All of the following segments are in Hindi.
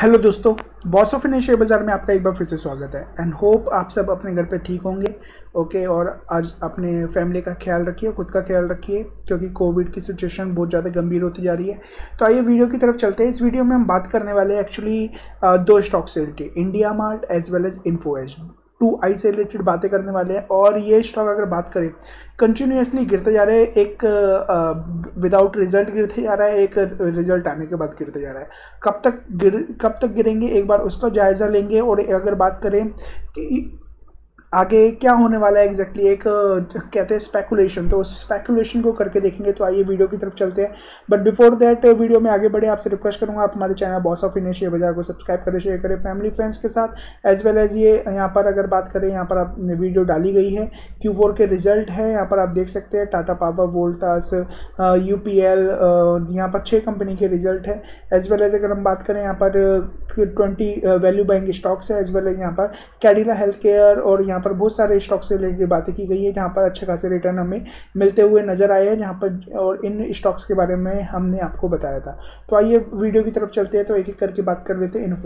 हेलो दोस्तों, बॉस ऑफ इंडिया शेयर बाज़ार में आपका एक बार फिर से स्वागत है एंड होप आप सब अपने घर पे ठीक होंगे। ओके, और आज अपने फैमिली का ख्याल रखिए, खुद का ख्याल रखिए, क्योंकि कोविड की सिचुएशन बहुत ज़्यादा गंभीर होती जा रही है। तो आइए वीडियो की तरफ चलते हैं। इस वीडियो में हम बात करने वाले हैं एक्चुअली दो स्टॉक से related, India Mart as well as Info Edge. 2i से रिलेटेड बातें करने वाले हैं। और ये स्टॉक अगर बात करें, कंटिन्यूसली गिरते जा रहे हैं, एक विदाउट रिजल्ट गिरते जा रहा है, एक रिजल्ट आने के बाद गिरते जा रहा है। कब तक गिरेंगे, एक बार उसका जायज़ा लेंगे। और अगर बात करें कि आगे क्या होने वाला है एग्जैक्टली, एक कहते हैं स्पेकुलेशन, तो उस स्पेकुलेशन को करके देखेंगे। तो आइए वीडियो की तरफ चलते हैं। बट बिफोर दैट वीडियो में आगे बढ़े, आपसे रिक्वेस्ट करूंगा आप हमारे channel Boss of India share बाजार को सब्सक्राइब करें, शेयर करें फैमिली फ्रेंड्स के साथ एज वेल एज। ये यहाँ पर अगर बात करें, यहाँ पर आप वीडियो डाली गई है, Q4 के रिजल्ट है, यहाँ पर आप देख सकते हैं टाटा पावर, वोल्टास, UPL, यहाँ पर 6 कंपनी के रिजल्ट है। एज वेल एज अगर हम बात करें, यहाँ पर 20 वैल्यू बाइंग स्टॉक्स है, एज वेल एज यहाँ पर कैडिला हेल्थ केयर, और यहाँ पर बहुत सारे स्टॉक से रिलेटेड बातें की गई है, जहाँ पर अच्छे खासे रिटर्न हमें मिलते हुए नजर आए हैं, जहाँ पर और इन स्टॉक्स के बारे में हमने आपको बताया था। तो आइए वीडियो की तरफ चलते हैं। तो एक एक करके बात कर लेते हैं।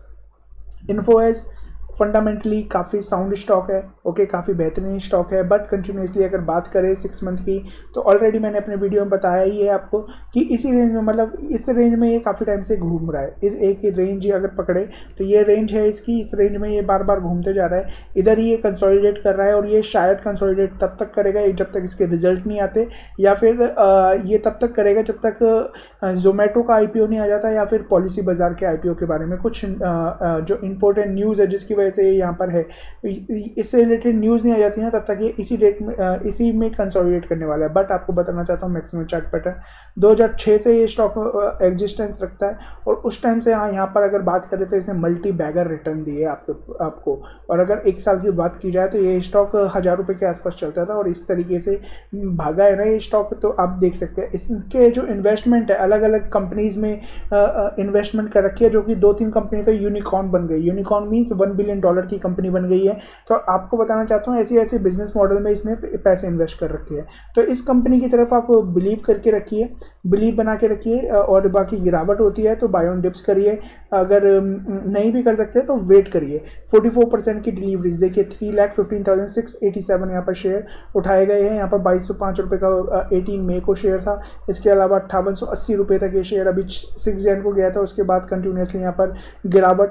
इन्फो एज फंडामेंटली काफ़ी साउंड स्टॉक है, ओके, काफ़ी बेहतरीन स्टॉक है। बट कंटिन्यूसली अगर बात करें 6 मंथ की, तो ऑलरेडी मैंने अपने वीडियो में बताया ही है आपको कि इसी रेंज में, मतलब इस रेंज में ये काफ़ी टाइम से घूम रहा है। इस एक ही रेंज अगर पकड़े तो ये रेंज है इसकी, इस रेंज में ये बार बार घूमते जा रहा है। इधर ही ये कंसोलिडेट कर रहा है, और ये शायद कंसोलिडेट तब तक करेगा जब तक इसके रिजल्ट नहीं आते, या फिर ये तब तक करेगा जब तक जोमेटो का IPO नहीं आ जाता, या फिर पॉलिसी बाजार के IPO के बारे में कुछ जो इंपॉर्टेंट न्यूज़ है जिसकी वजह से ये यहाँ पर है, इससे रिलेटेड न्यूज़ नहीं आ जाती ना, तब तक ये इसी डेट में इसी में कंसोलिडेट करने वाला है। बट आपको बताना चाहता हूँ मैक्सिमम चार्ट पैटर्न 2006 से ये स्टॉक एग्जिस्टेंस रखता है, और उस टाइम से यहाँ पर अगर बात करें तो इसने मल्टी बैगर रिटर्न दिए आपको। और अगर 1 साल की बात की जाए तो ये स्टॉक 1000 रुपये के आसपास चलता था, और इस तरीके से भागा है ना ये स्टॉक। तो आप देख सकते हैं इसके जो इन्वेस्टमेंट है, अलग अलग कंपनीज में इन्वेस्टमेंट कर रखी है, जो कि 2-3 कंपनी तो यूनिकॉर्न बन गई। यूनिकॉर्न मीन्स $1 बिलियन की कंपनी बन गई है। तो आपको बताना चाहता हूँ ऐसे बिजनेस मॉडल में इसने पैसे इन्वेस्ट कर रखे हैं। तो इस कंपनी की तरफ आप बिलीव करके रखिए, बिलीव बना के रखिए, और बाकी गिरावट होती है तो बाय ऑन डिप्स करिए। अगर नहीं भी कर सकते तो वेट करिए। 44% की डिलीवरीज देखिए, 3,15,687 यहाँ पर शेयर उठाए गए हैं। यहाँ पर 2205 रुपये का 18 मई को शेयर था। इसके अलावा 5880 रुपये तक ये शेयर अभी 6 जैन को गया था। उसके बाद कंटिन्यूसली यहाँ पर गिरावट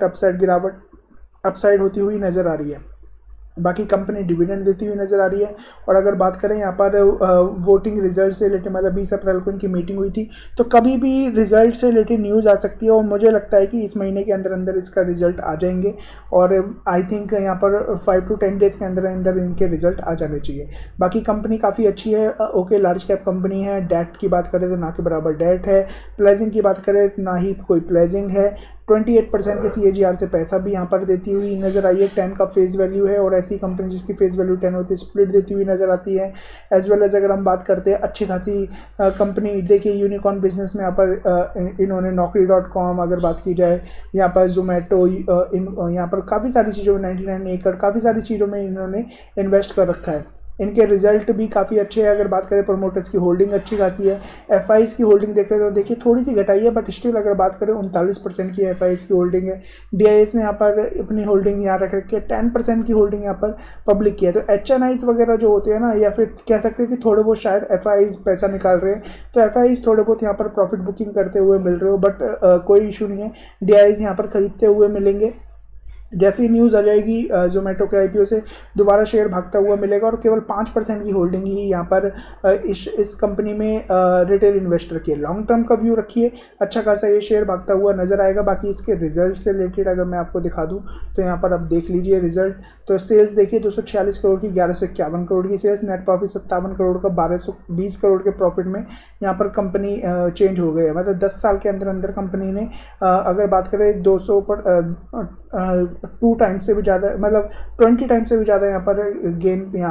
अपसाइड होती हुई नज़र आ रही है। बाकी कंपनी डिविडेंड देती हुई नज़र आ रही है। और अगर बात करें यहाँ पर वोटिंग रिजल्ट से रिलेटेड, मतलब 20 अप्रैल को इनकी मीटिंग हुई थी, तो कभी भी रिजल्ट से रिलेटेड न्यूज़ आ सकती है, और मुझे लगता है कि इस महीने के अंदर अंदर इसका रिजल्ट आ जाएंगे। और आई थिंक यहाँ पर 5 to 10 डेज़ के अंदर अंदर इनके रिजल्ट आ जाने चाहिए। बाकी कंपनी काफ़ी अच्छी है, ओके, लार्ज कैप कंपनी है। डेट की बात करें तो ना के बराबर डेट है। प्लेजिंग की बात करें तो ना ही कोई प्लेजिंग है। 28% के CAGR से पैसा भी यहाँ पर देती हुई नज़र आई है। 10 का फेस वैल्यू है, और ऐसी कंपनी जिसकी फेस वैल्यू 10 होती है स्प्लिट देती हुई नज़र आती है। एज वेल एज अगर हम बात करते हैं अच्छी खासी कंपनी, देखिए यूनिकॉर्न बिजनेस में यहाँ पर इन्होंने Naukri.com अगर बात की जाए, यहाँ पर जोमेटो, यहाँ पर काफ़ी सारी चीज़ों में 99 एकड़, काफ़ी सारी चीज़ों में इन्होंने इन्वेस्ट कर रखा है। इनके रिजल्ट भी काफ़ी अच्छे हैं। अगर बात करें प्रमोटर्स की होल्डिंग अच्छी खासी है। FIs की होल्डिंग देखें तो देखिए थोड़ी सी घटाई है, बट स्टिल अगर बात करें 39% की FIs की होल्डिंग है। DIS ने यहाँ पर अपनी होल्डिंग यहाँ रख रखी है, 10% की होल्डिंग यहाँ पर पब्लिक की है। तो HNIs वगैरह जो होते हैं ना, या फिर कह सकते हैं कि थोड़े बहुत शायद FIs पैसा निकाल रहे हैं, तो FIs थोड़े बहुत यहाँ पर प्रॉफिट बुकिंग करते हुए मिल रहे हो, बट कोई इशू नहीं है। DIS यहाँ पर खरीदते हुए मिलेंगे। जैसे ही न्यूज़ आ जाएगी जोमेटो के IPO से, दोबारा शेयर भागता हुआ मिलेगा। और केवल 5% की होल्डिंग ही यहाँ पर इस कंपनी में रिटेल इन्वेस्टर की है। लॉन्ग टर्म का व्यू रखिए, अच्छा खासा ये शेयर भागता हुआ नज़र आएगा। बाकी इसके रिजल्ट से रिलेटेड अगर मैं आपको दिखा दूँ तो यहाँ पर आप देख लीजिए रिजल्ट। तो सेल्स देखिए 246 करोड़ की, 1151 करोड़ की सेल्स, नेट प्रॉफिट 57 करोड़ का, 1220 करोड़ के प्रॉफिट में यहाँ पर कंपनी चेंज हो गई है। मतलब 10 साल के अंदर अंदर कंपनी ने अगर बात करें 200 पर 2 टाइम्स से भी ज़्यादा, मतलब 20 टाइम्स से भी ज़्यादा यहाँ पर गेन यहाँ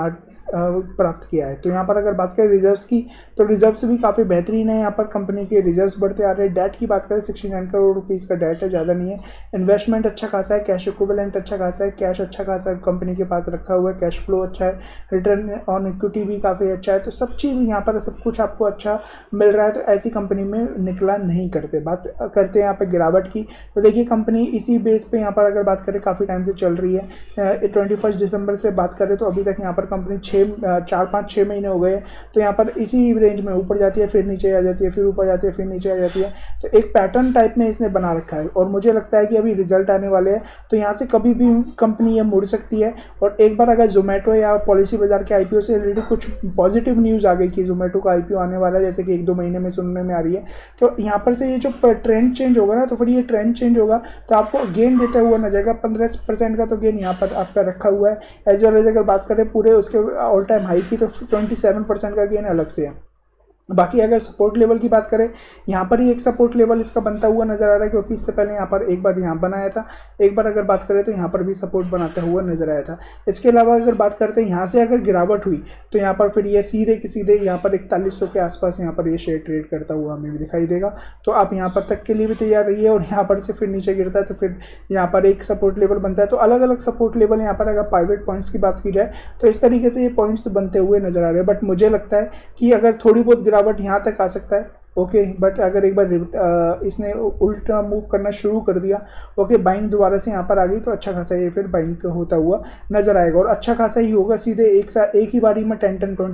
प्राप्त किया है। तो यहाँ पर अगर बात करें रिजर्व्स की, तो रिजर्व्स भी काफ़ी बेहतरीन है। यहाँ पर कंपनी के रिजर्व्स बढ़ते आ रहे हैं। डेट की बात करें 69 करोड़ रुपीज़ का डेट है, ज़्यादा नहीं है। इन्वेस्टमेंट अच्छा खासा है, कैश इक्विवेलेंट अच्छा खासा है, कैश अच्छा खासा कंपनी के पास रखा हुआ है, कैश फ्लो अच्छा है, रिटर्न ऑन इक्विटी भी काफ़ी अच्छा है। तो सब चीज़ यहाँ पर सब कुछ आपको अच्छा मिल रहा है, तो ऐसी कंपनी में निकला नहीं करते। बात करते हैं यहाँ पर गिरावट की, तो देखिए कंपनी इसी बेस पे यहाँ पर अगर बात करें काफ़ी टाइम से चल रही है। 21 दिसंबर से बात करें तो अभी तक यहाँ पर कंपनी 4-5-6 महीने हो गए। तो यहाँ पर इसी रेंज में ऊपर जाती है, फिर नीचे आ जाती है, फिर ऊपर जाती है, फिर नीचे आ जाती है। तो एक पैटर्न टाइप में इसने बना रखा है, और मुझे लगता है कि अभी रिजल्ट आने वाले हैं, तो यहाँ से कभी भी कंपनी ये मुड़ सकती है। और एक बार अगर जोमेटो या पॉलिसी बाजार के आईपीओ से रिलेटेड कुछ पॉजिटिव न्यूज़ आ गई कि जोमेटो का आईपीओ आने वाला है, जैसे कि 1-2 महीने में सुनने में आ रही है, तो यहाँ पर से ये जो ट्रेंड चेंज होगा ना, तो फिर ये ट्रेंड चेंज होगा तो आपको गेन देता हुआ नजर आएगा। 15% का तो गेन यहाँ पर आपका रखा हुआ है। एज वेल एज अगर बात करें पूरे उसके ऑल टाइम हाई की, तो 27% का गेन अलग से है। बाकी अगर सपोर्ट लेवल की बात करें, यहाँ पर ही एक सपोर्ट लेवल इसका बनता हुआ नजर आ रहा है, क्योंकि इससे पहले यहाँ पर एक बार यहाँ बनाया था, एक बार अगर बात करें तो यहाँ पर भी सपोर्ट बनाता हुआ नजर आया था। इसके अलावा अगर बात करते हैं यहाँ से अगर गिरावट हुई, तो यहाँ पर फिर ये सीधे के सीधे यहाँ पर 4100 के आसपास यहाँ पर ये शेयर ट्रेड करता हुआ हमें भी दिखाई देगा। तो आप यहाँ पर तक के लिए भी तैयार रहिए, और यहाँ पर से फिर नीचे गिरता है तो फिर यहाँ पर एक सपोर्ट लेवल बनता है। तो अलग अलग सपोर्ट लेवल यहाँ पर अगर प्राइवेट पॉइंट्स की बात की जाए तो इस तरीके से ये पॉइंट्स बनते हुए नजर आ रहे हैं। बट मुझे लगता है कि अगर थोड़ी बहुत गिरावट यहाँ तक आ सकता है, ओके, बट अगर एक बार इसने उल्टा मूव करना शुरू कर दिया, ओके, बाइंग दोबारा से यहाँ पर आ गई, तो अच्छा खासा ये फिर बाइंग होता हुआ नजर आएगा, और अच्छा खासा ही होगा। सीधे एक ही बारी में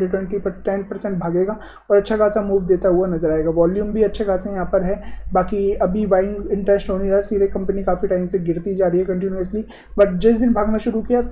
10% भागेगा और अच्छा खासा मूव देता हुआ नजर आएगा। वॉल्यूम भी अच्छे खासा यहाँ पर है। बाकी अभी बाइंग इंटरेस्ट हो नहीं रहा, सीधे कंपनी काफ़ी टाइम से गिरती जा रही है कंटिन्यूसली, बट जिस दिन भागना शुरू किया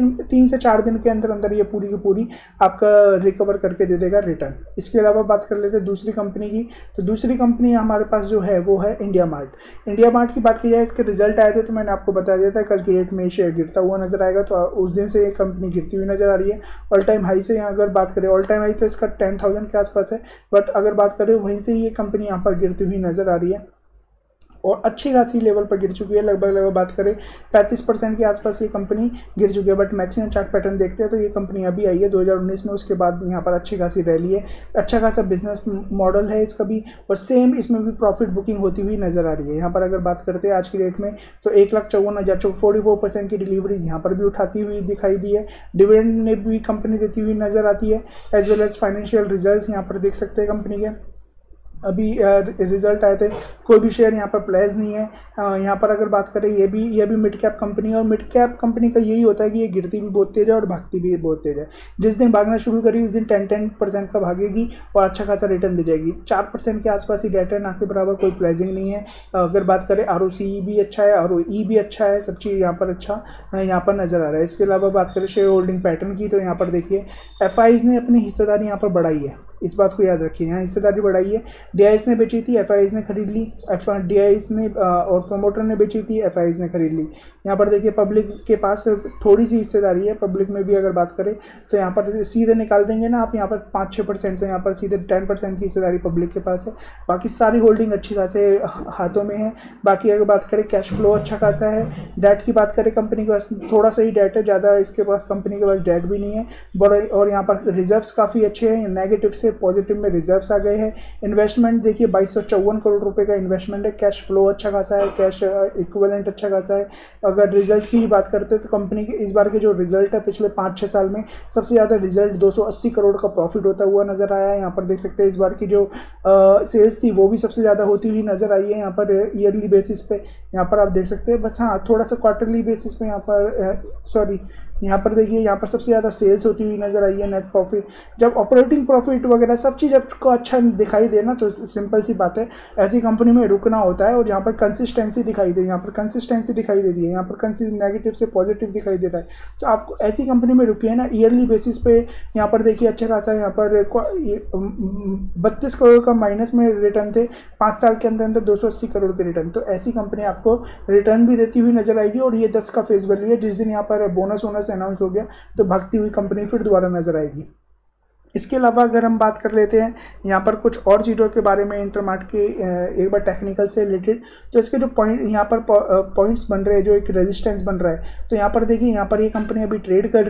3 से 4 दिन के अंदर अंदर ये पूरी की पूरी आपका रिकवर करके दे देगा रिटर्न। इसके अलावा बात कर लेते हैं दूसरी कंपनी की, तो दूसरी कंपनी हमारे पास जो है वो है इंडिया मार्ट। इंडिया मार्ट की बात की जाए, इसके रिजल्ट आए थे तो मैंने आपको बता दिया था कल की डेट में शेयर गिरता हुआ नजर आएगा, तो उस दिन से ये कंपनी गिरती हुई नजर आ रही है। ऑल टाइम हाई से यहाँ अगर बात करें, ऑल टाइम हाई तो इसका 10,000 के आसपास है, बट अगर बात करें वहीं से ये कंपनी यहाँ पर गिरती हुई नजर आ रही है, और अच्छी खासी लेवल पर गिर चुकी है। लगभग बात करें 35% के आसपास ये कंपनी गिर चुकी है। बट मैक्सिमम चार्ट पैटर्न देखते हैं तो ये कंपनी अभी आई है 2019 में, उसके बाद यहाँ पर अच्छी खासी रैली है, अच्छा खासा बिजनेस मॉडल है इसका भी, और सेम इसमें भी प्रॉफिट बुकिंग होती हुई नजर आ रही है। यहाँ पर अगर बात करते हैं आज की डेट में, तो 1,54,000 44% की डिलीवरीज यहाँ पर भी उठाती हुई दिखाई दी है। डिविडेंड ने भी कंपनी देती हुई नजर आती है, as well as financial result यहाँ पर देख सकते हैं कंपनी के। अभी रिजल्ट आए थे, कोई भी शेयर यहाँ पर प्लेस नहीं है। यहाँ पर अगर बात करें, ये भी मिड कैप कंपनी है, और मिड कैप कंपनी का यही होता है कि ये गिरती भी बहुत तेज है और भागती भी बहुत तेज है। जिस दिन भागना शुरू करी उस दिन 10% का भागेगी और अच्छा खासा रिटर्न दे जाएगी। 4% के आसपास ही डेटा है, ना के बराबर कोई प्लेजिंग नहीं है। अगर बात करें ROCE भी अच्छा है, ROE भी अच्छा है, सब चीज़ यहाँ पर अच्छा यहाँ पर नज़र आ रहा है। इसके अलावा बात करें शेयर होल्डिंग पैटर्न की, तो यहाँ पर देखिए FIs ने अपनी हिस्सेदारी यहाँ पर बढ़ाई है, इस बात को याद रखिए, यहाँ हिस्सेदारी बढ़ाई है। DIs ने बेची थी, FIs ने खरीद ली, DIs ने और प्रमोटर ने बेची थी, FIs ने खरीद ली। यहाँ पर देखिए पब्लिक के पास थोड़ी सी हिस्सेदारी है। पब्लिक में भी अगर बात करें तो यहाँ पर सीधे निकाल देंगे ना आप यहाँ पर 5-6%, तो यहाँ पर सीधे 10% की हिस्सेदारी पब्लिक के पास है। बाकी सारी होल्डिंग अच्छी खासे हाथों में है। बाकी अगर बात करें कैश फ्लो अच्छा खासा है। डेट की बात करें, कंपनी के पास थोड़ा सा ही डेट है, ज़्यादा इसके पास कंपनी के पास डेट भी नहीं है बड़ा। और यहाँ पर रिजर्व्स काफ़ी अच्छे हैं, नेगेटिव से पॉजिटिव में रिजर्व्स आ गए हैं। इन्वेस्टमेंट देखिए 2254 करोड़ रुपए का इन्वेस्टमेंट है। कैश फ्लो अच्छा खासा है, कैश इक्विवेलेंट अच्छा खासा है। अगर रिजल्ट की बात करते हैं तो कंपनी के इस बार के जो रिजल्ट है पिछले 5-6 साल में सबसे ज़्यादा रिजल्ट 280 करोड़ का प्रॉफिट होता हुआ नजर आया है। यहाँ पर देख सकते हैं इस बार की जो सेल्स थी वो भी सबसे ज़्यादा होती हुई नजर आई है यहाँ पर ईयरली बेसिस पे। यहाँ पर आप देख सकते हैं, बस हाँ थोड़ा सा क्वार्टरली बेसिस पे यहाँ पर यहाँ पर देखिए यहाँ पर सबसे ज़्यादा सेल्स होती हुई नजर आई है। नेट प्रॉफिट, जब ऑपरेटिंग प्रॉफिट वगैरह सब चीज़ आपको अच्छा दिखाई दे ना, तो सिंपल सी बात है ऐसी कंपनी में रुकना होता है। और यहाँ पर कंसिस्टेंसी दिखाई दे, यहाँ पर कंसिस्टेंसी दिखाई दे रही है, यहाँ पर नेगेटिव से पॉजिटिव दिखाई दे रहा है, तो आपको ऐसी कंपनी में रुकिए ना। ईयरली बेसिस पे यहाँ पर देखिए अच्छा खासा यहाँ पर 32 करोड़ का माइनस में रिटर्न थे, 5 साल के अंदर अंदर 280 करोड़ के रिटर्न। तो ऐसी कंपनी आपको रिटर्न भी देती हुई नजर आएगी। और ये 10 का फेस वैल्यू है, जिस दिन यहाँ पर बोनस अनाउंस हो गया तो भागती हुई कंपनी फिर दोबारा नजर आएगी। इसके अलावा अगर हम बात कर लेते हैं यहाँ पर कुछ और चीज़ों के बारे में इंटरमार्ट के एक बार टेक्निकल से रिलेटेड, तो इसके जो पॉइंट यहाँ पर पॉइंट्स बन रहे हैं, जो एक रेजिस्टेंस बन रहा है, तो यहाँ पर देखिए यहाँ पर ये कंपनी अभी ट्रेड कर रही है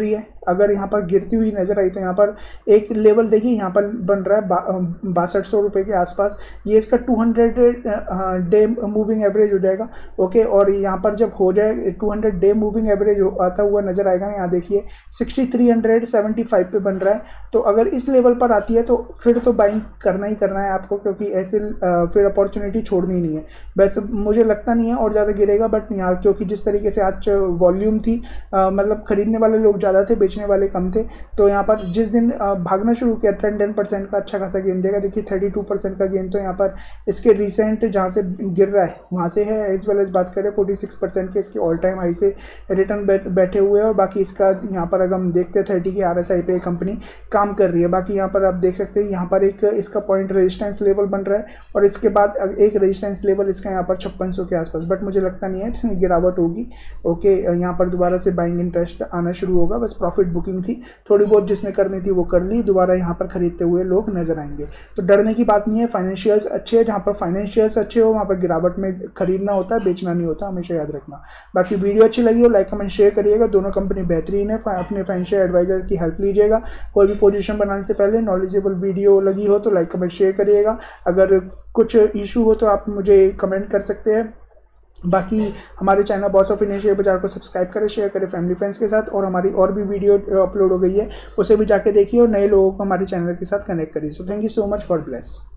अगर यहाँ पर गिरती हुई नज़र आई तो यहाँ पर एक लेवल देखिए यहाँ पर बन रहा है 6200 रुपये के आसपास, ये इसका 200 डे मूविंग एवरेज हो जाएगा। ओके, और यहाँ पर जब हो जाए 200 डे मूविंग एवरेज आता हुआ नज़र आएगा ना, यहाँ देखिए 6375 पे बन रहा है। तो अगर इस लेवल पर आती है तो फिर तो बाइंग करना ही करना है आपको, क्योंकि ऐसे फिर अपॉर्चुनिटी छोड़नी नहीं है। वैसे मुझे लगता नहीं है और ज़्यादा गिरेगा, बट यहाँ क्योंकि जिस तरीके से आज वॉल्यूम थी, मतलब खरीदने वाले लोग ज़्यादा थे, बेचने वाले कम थे, तो यहाँ पर जिस दिन भागना शुरू किया 10% का अच्छा खासा गेन देगा। देखिए 32% का गेन तो यहाँ पर इसके रिसेंट जहाँ से गिर रहा है वहाँ से है, एज वेल एज बात करें 46% के इसके ऑल टाइम हाई से रिटर्न बैठे हुए हैं। और बाकी इसका यहाँ पर अगर हम देखते हैं 30 के RSI पे कंपनी काम कर रही है। बाकी यहाँ पर आप देख सकते हैं यहाँ पर एक इसका पॉइंट रेजिस्टेंस लेवल बन रहा है, और इसके बाद एक रेजिस्टेंस लेवल इसका यहाँ पर 5600 के आसपास, बट मुझे लगता नहीं है इसमें गिरावट होगी। ओके, यहाँ पर दोबारा से बाइंग इंटरेस्ट आना शुरू होगा, बस प्रॉफिट बुकिंग थी थोड़ी बहुत जिसने करनी थी वो कर ली, दोबारा यहाँ पर खरीदते हुए लोग नजर आएंगे। तो डरने की बात नहीं है, फाइनेंशियल्स अच्छे हैं, जहाँ पर फाइनेंशियल्स अच्छे हो वहाँ पर गिरावट में खरीदना होता है, बेचना नहीं होता, हमेशा याद रखना। बाकी वीडियो अच्छी लगी हो लाइक कमेंट शेयर करिएगा, दोनों कंपनी बेहतरीन है, अपने फाइनेंशियल एडवाइजर की हेल्प लीजिएगा। कोई भी पोजीशन बनाने से पहले नॉलेजेबल वीडियो लगी हो तो लाइक कमेंट शेयर करिएगा। अगर कुछ इशू हो तो आप मुझे कमेंट कर सकते हैं। बाकी हमारे channel Boss of Indian share बाजार को सब्सक्राइब करें, शेयर करें फैमिली फ्रेंड्स के साथ, और हमारी और भी वीडियो अपलोड हो गई है उसे भी जाके देखिए और नए लोगों को हमारे चैनल के साथ कनेक्ट करिए। So thank you so much, God bless.